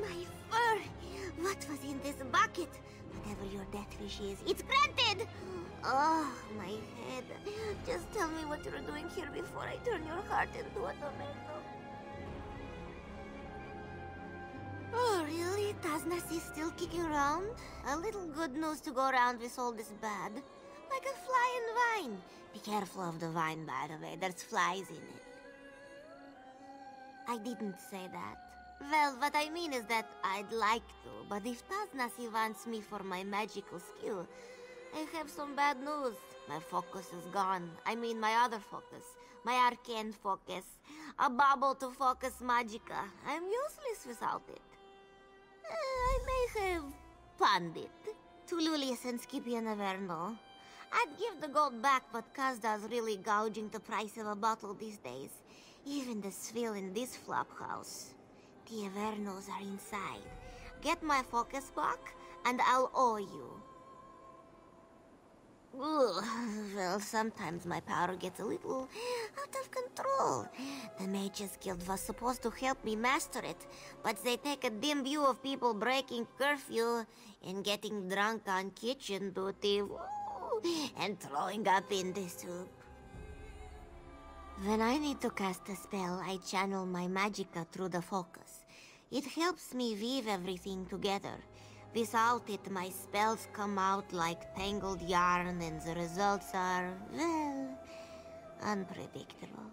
My fur! What was in this bucket? Whatever your death wish is, it's granted! Oh, my head. Just tell me what you're doing here before I turn your heart into a tomato. Oh, really? Tasnasi is still kicking around? A little good news to go around with all this bad. Like a fly in wine. Be careful of the wine, by the way. There's flies in it. I didn't say that. Well, what I mean is that I'd like to, but if Tasnasi wants me for my magical skill, I have some bad news. My focus is gone. I mean my other focus. My arcane focus. A bauble to focus magica. I'm useless without it. I may have pawned it to Lulius and Skippy and Averno. I'd give the gold back, but Khasda's really gouging the price of a bottle these days. Even the swill in this flop house. The Avernos are inside. Get my focus back, and I'll owe you. Ugh. Well, sometimes my power gets a little out of control. The Mages Guild was supposed to help me master it, but they take a dim view of people breaking curfew and getting drunk on kitchen duty, and throwing up in the soup. When I need to cast a spell, I channel my magicka through the focus. It helps me weave everything together. Without it, my spells come out like tangled yarn, and the results are, well, unpredictable.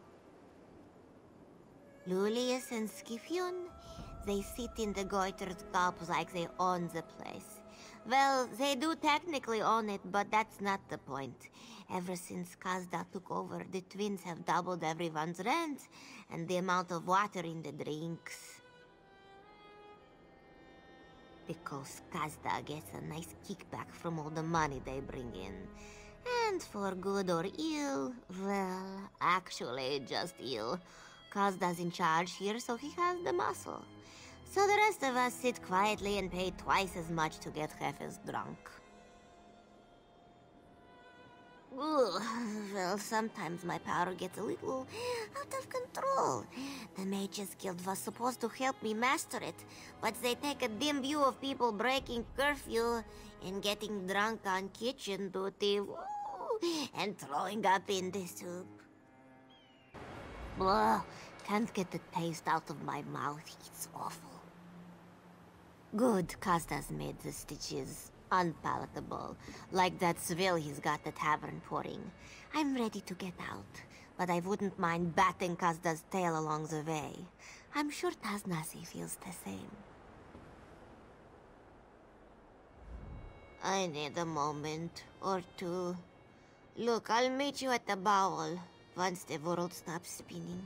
Lulius and Skifion, they sit in the goitered gulp like they own the place. Well, they do technically own it, but that's not the point. Ever since Khasda took over, the twins have doubled everyone's rent and the amount of water in the drinks. Because Khasda gets a nice kickback from all the money they bring in. And for good or ill, well, actually just ill. Khasda's in charge here, so he has the muscle. So the rest of us sit quietly and pay twice as much to get half as drunk. Ugh. Well, sometimes my power gets a little out of control. The Mages Guild was supposed to help me master it, but they take a dim view of people breaking curfew and getting drunk on kitchen duty, and throwing up in the soup. Blah, can't get the taste out of my mouth. It's awful. Good, Khasda's made the stitches unpalatable, like that swill he's got the tavern pouring. I'm ready to get out, but I wouldn't mind batting Khasda's tail along the way. I'm sure Tasnasi feels the same. I need a moment or two. Look, I'll meet you at the bowl once the world stops spinning.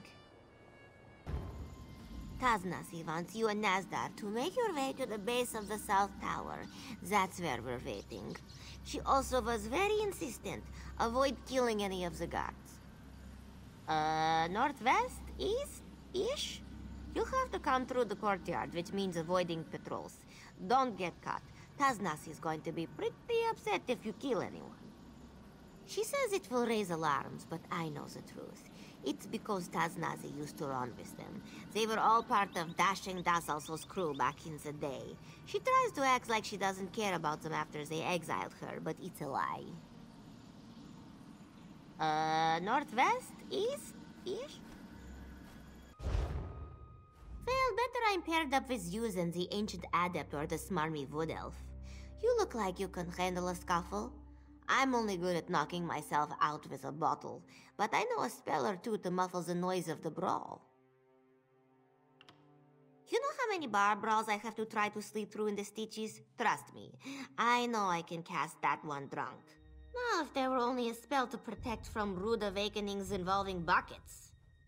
Tasnasi wants you and Nazdar to make your way to the base of the South Tower. That's where we're waiting. She also was very insistent. Avoid killing any of the guards. Northwest? East-ish? You'll have to come through the courtyard, which means avoiding patrols. Don't get caught. Tasnasi is going to be pretty upset if you kill anyone. She says it will raise alarms, but I know the truth. It's because Tasnasi used to run with them. They were all part of Dashing Dasalso's crew back in the day. She tries to act like she doesn't care about them after they exiled her, but it's a lie. Northwest? East-ish? Well, better I'm paired up with you than the ancient adept or the smarmy wood elf. You look like you can handle a scuffle. I'm only good at knocking myself out with a bottle, but I know a spell or two to muffle the noise of the brawl. You know how many bar brawls I have to try to sleep through in the stitches? Trust me, I know I can cast that one drunk. Now, if there were only a spell to protect from rude awakenings involving buckets.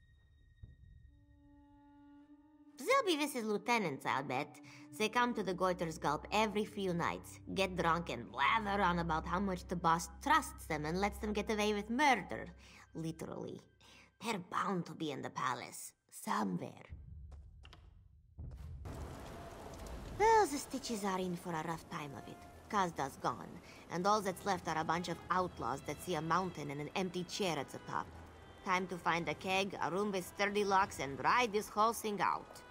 They'll be Mrs. Lieutenants, I'll bet. They come to the Goiter's Gulp every few nights, get drunk and blather on about how much the boss trusts them and lets them get away with murder. Literally. They're bound to be in the palace. Somewhere. Well, the Stitches are in for a rough time of it. Khasda's gone, and all that's left are a bunch of outlaws that see a mountain and an empty chair at the top. Time to find a keg, a room with sturdy locks, and ride this whole thing out.